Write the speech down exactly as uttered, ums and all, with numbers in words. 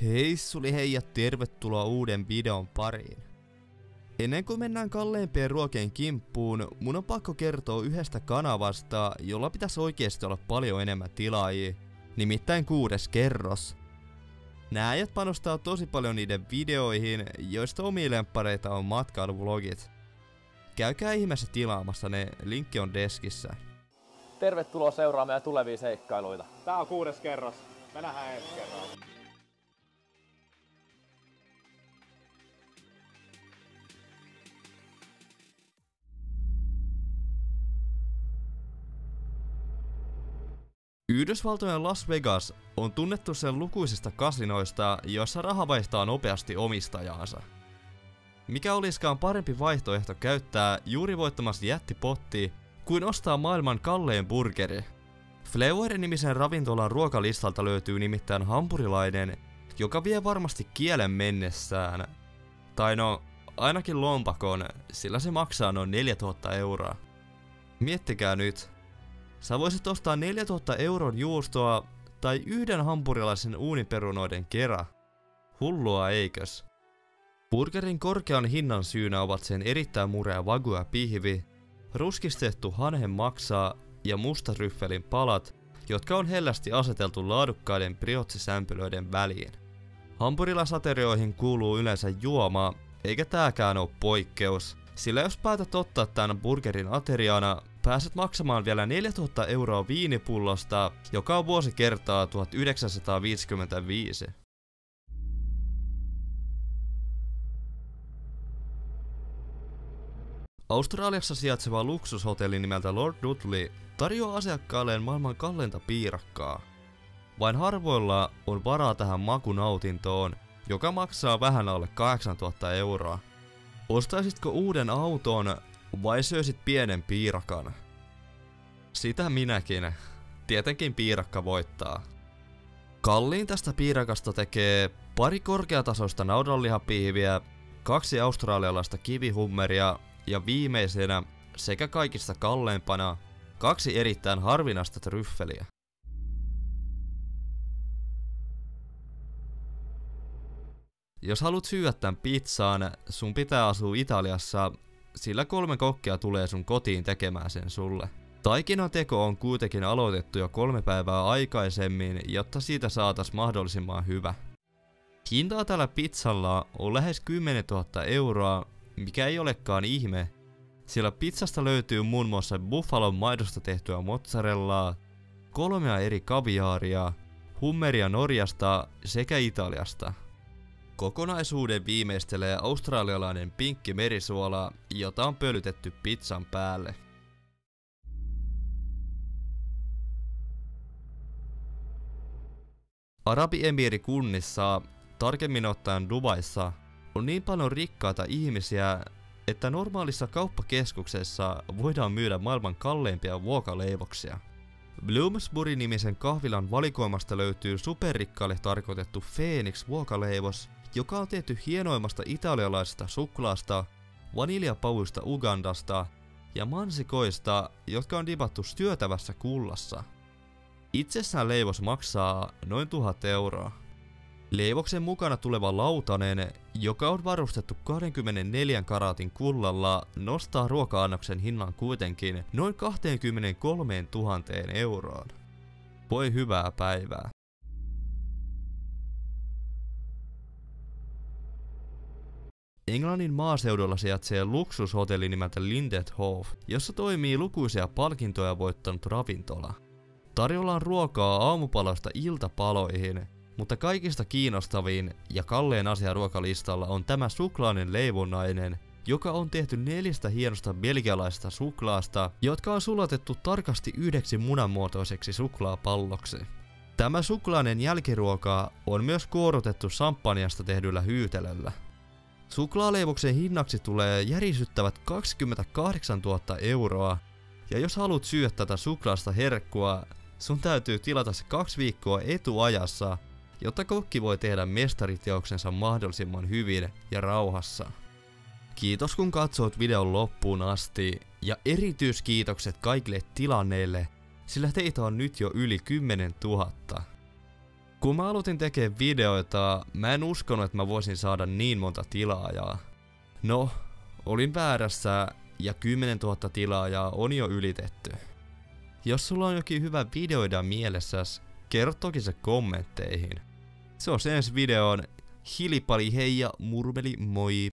Hei suli hei ja tervetuloa uuden videon pariin. Ennen kuin mennään kalleimpien ruokien kimppuun, mun on pakko kertoa yhdestä kanavasta, jolla pitäisi oikeesti olla paljon enemmän tilaajia, nimittäin Kuudes kerros. Nää äijät panostaa tosi paljon niiden videoihin, joista omia lemppareita on matkailuvlogit. Käykää ihmeessä tilaamassa ne, linkki on deskissä. Tervetuloa seuraamaan meidän tulevia seikkailuita. Tää on Kuudes kerros. Me nähdään ensi kerralla. Yhdysvaltojen Las Vegas on tunnettu sen lukuisista kasinoista, joissa raha vaihtaa nopeasti omistajaansa. Mikä olisikaan parempi vaihtoehto käyttää juuri voittamassa jättipotti kuin ostaa maailman kallein burgeri? Flavor-nimisen ravintolan ruokalistalta löytyy nimittäin hampurilainen, joka vie varmasti kielen mennessään. Tai no, ainakin lompakon, sillä se maksaa noin neljätuhatta euroa. Miettikää nyt. Sä voisit ostaa neljätuhatta euron juustoa tai yhden hampurilaisen uuniperunoiden kera. Hullua eikös? Burgerin korkean hinnan syynä ovat sen erittäin murea wagyu-pihvi, ruskistettu hanhen maksaa ja mustaryffelin palat, jotka on hellästi aseteltu laadukkaiden briotsisämpylöiden väliin. Hampurilasaterioihin kuuluu yleensä juoma, eikä tääkään oo poikkeus, sillä jos päätät ottaa tän burgerin ateriana, pääset maksamaan vielä neljätuhatta euroa viinipullosta, joka on vuosikertaa tuhatyhdeksänsataaviisikymmentäviisi. Australiassa sijaitseva luksushotelli nimeltä Lord Dudley tarjoaa asiakkailleen maailman kalleinta piirakkaa. Vain harvoilla on varaa tähän makunautintoon, joka maksaa vähän alle kahdeksantuhatta euroa. Ostaisitko uuden auton vai söisit pienen piirakan? Sitä minäkin. Tietenkin piirakka voittaa. Kalliin tästä piirakasta tekee pari korkeatasoista naudanlihapiiviä, kaksi australialaista kivihummeria ja viimeisenä sekä kaikista kalleimpana kaksi erittäin harvinaista tryffeliä. Jos haluat syödä tän pizzaan, sun pitää asua Italiassa, sillä kolme kokkia tulee sun kotiin tekemään sen sulle. Taikinan teko on kuitenkin aloitettu jo kolme päivää aikaisemmin, jotta siitä saatas mahdollisimman hyvä. Hintaa tällä pizzalla on lähes kymmenentuhatta euroa, mikä ei olekaan ihme, sillä pizzasta löytyy muun muassa buffalon maidosta tehtyä mozzarellaa, kolmea eri kaviaaria, hummeria Norjasta sekä Italiasta. Kokonaisuuden viimeistelee australialainen pinkki merisuola, jota on pölytetty pizzan päälle. Arabiemiirikunnissa, tarkemmin ottaen Dubaissa, on niin paljon rikkaita ihmisiä, että normaalissa kauppakeskuksessa voidaan myydä maailman kalleimpia vuokaleivoksia. Bloomsbury-nimisen kahvilan valikoimasta löytyy superrikkaalle tarkoitettu Phoenix vuokaleivos, joka on tehty hienoimmasta italialaisesta suklaasta, vaniljapavuista Ugandasta ja mansikoista, jotka on dibattu syötävässä kullassa. Itsessään leivos maksaa noin tuhat euroa. Leivoksen mukana tuleva lautanen, joka on varustettu kaksikymmentäneljä karaatin kullalla, nostaa ruoka-annoksen hinnan kuitenkin noin kaksikymmentäkolmetuhatta euroon. Voi hyvää päivää. Englannin maaseudulla sijaitsee luksushotelli nimeltä Lindethof, jossa toimii lukuisia palkintoja voittanut ravintola. Tarjolla on ruokaa aamupalasta iltapaloihin, mutta kaikista kiinnostavin ja kallein asia ruokalistalla on tämä suklainen leivonnainen, joka on tehty neljästä hienosta belgialaisesta suklaasta, jotka on sulatettu tarkasti yhdeksi munanmuotoiseksi suklaapalloksi. Tämä suklainen jälkiruoka on myös kuorutettu samppanjasta tehdyllä hyytelöllä. Suklaaleivoksen hinnaksi tulee järisyttävät kaksikymmentäkahdeksantuhatta euroa, ja jos haluat syödä tätä suklaasta herkkua, sun täytyy tilata se kaksi viikkoa etuajassa, jotta kokki voi tehdä mestariteoksensa mahdollisimman hyvin ja rauhassa. Kiitos kun katsoit videon loppuun asti, ja erityiskiitokset kaikille tilanneille, sillä teitä on nyt jo yli kymmenen tuhatta. Kun mä aloitin tekemään videoita, mä en uskonut, että mä voisin saada niin monta tilaajaa. No, olin väärässä ja kymmenen tuhatta tilaajaa on jo ylitetty. Jos sulla on jokin hyvä videoida mielessäs, kerro toki se kommentteihin. Se on se ensi videon. Hilipali hei ja murmeli moi!